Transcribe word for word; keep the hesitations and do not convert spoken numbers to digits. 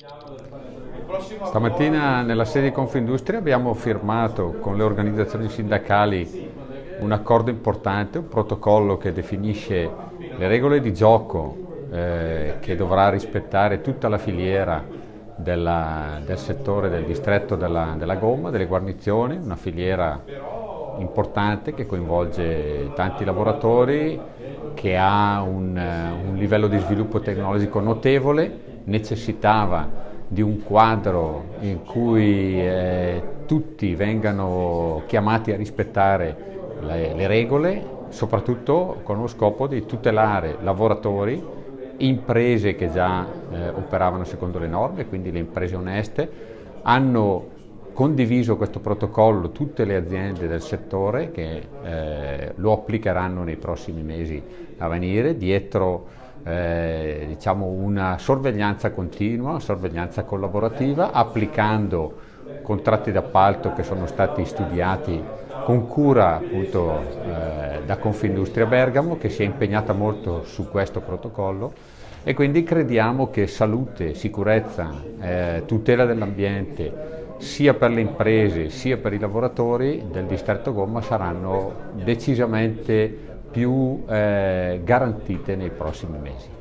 Stamattina nella sede di Confindustria abbiamo firmato con le organizzazioni sindacali un accordo importante, un protocollo che definisce le regole di gioco eh, che dovrà rispettare tutta la filiera della, del settore del distretto della, della gomma, delle guarnizioni, una filiera importante che coinvolge tanti lavoratori, che ha un, un livello di sviluppo tecnologico notevole, necessitava di un quadro in cui eh, tutti vengano chiamati a rispettare le, le regole, soprattutto con lo scopo di tutelare lavoratori, imprese che già eh, operavano secondo le norme, quindi le imprese oneste. Hanno condiviso questo protocollo tutte le aziende del settore che eh, lo applicheranno nei prossimi mesi a venire, dietro eh, diciamo una sorveglianza continua, sorveglianza collaborativa, applicando contratti d'appalto che sono stati studiati con cura appunto eh, da Confindustria Bergamo, che si è impegnata molto su questo protocollo, e quindi crediamo che salute, sicurezza, eh, tutela dell'ambiente sia per le imprese sia per i lavoratori del distretto gomma saranno decisamente più eh, garantite nei prossimi mesi.